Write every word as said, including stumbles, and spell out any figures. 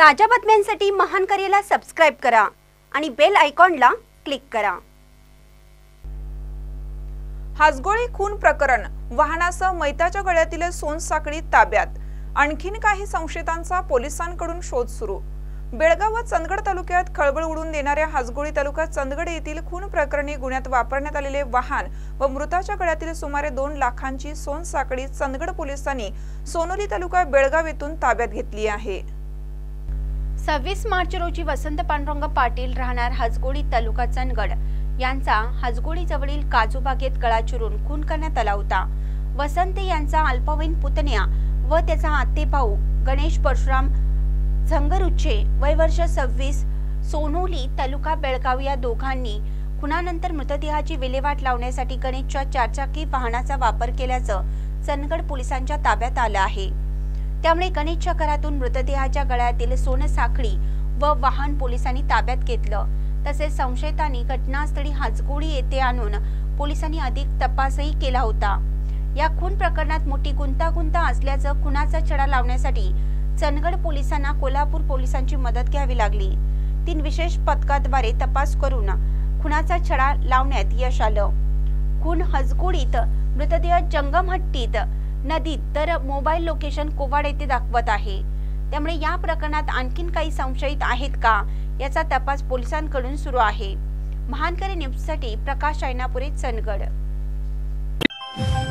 ताज्या बातम्यांसाठी महान करेला सबस्क्राइब करा आणि बेल आयकॉनला क्लिक करा। हाजगोळी खून प्रकरण, वाहनासह मैताच्या गळ्यातील सोनसाखळी ताब्यात, आणखीन काही संशयितांचा पोलिसांकडून शोध सुरू। बेळगाव व चंदगड तालुक्यात खळबळ उडून देणाऱ्या हाजगोळी तालुक्यात चंदगड येथील खून प्रकरणी गुन्ह्यात वापरण्यात आलेले वाहन व मृताच्या गळ्यातील सुमारे दोन लाखांची सोनसाखळी चंदगड पोलिसांनी सोनोली तालुका बेळगाव येथून ताब्यात घेतली आहे। सव्वीस मार्च रोजी वसंत पांडुरंग पाटील राहणार हाजगोळी तालुका चंदगड यांचा हाजगोळी जवळील काजूबागेत गळा चिरून खून करण्यात आला होता। वसंत यांचा अल्पवयीन पुतण्या व त्याचा आते भाऊ गणेश परशुराम झंगरुचे वय वर्ष सव्वीस सोनोली तालुका बेळगाव या दोघांनी खुनानंतर मृतदेहाची विल्हेवाट लावण्यासाठी गणेशच्या चारचाकी वाहनाचा वापर केल्याचं चंदगड पोलिसांच्या ताब्यात आलं आहे। त्यामुळे गणेशच्या घरातून मृतदेहाच्या गळ्यातील सोनसाखळी व वाहन पोलिसांनी ताब्यात घेतलं। तसेच संशयितांनी घटनास्थळी हाजगोळी येथे आणून पोलिसांनी अधिक तपासही केला होता। या खून प्रकरणात मोठी गुंतागुंत असल्याचं खुनाचा छडा लावण्यासाठी चंदगड पोलिसांना कोल्हापूर पोलिसांची मदत घ्यावी लागली। तीन विशेष पथकाद्वारे तपास करून खुनाचा छडा लावण्यात यश आलं। खून हाजगोळीत, मृतदेह जंगमहट्टीत नदीत तर मोबाईल लोकेशन कोवाड येथे दाखवत आहे। त्यामुळे या प्रकरणात आणखीन काही संशयित आहेत का याचा तपास पोलिसांकडून सुरू आहे। महानकरी न्यूजसाठी प्रकाश ऐनापुरे, चंदगड।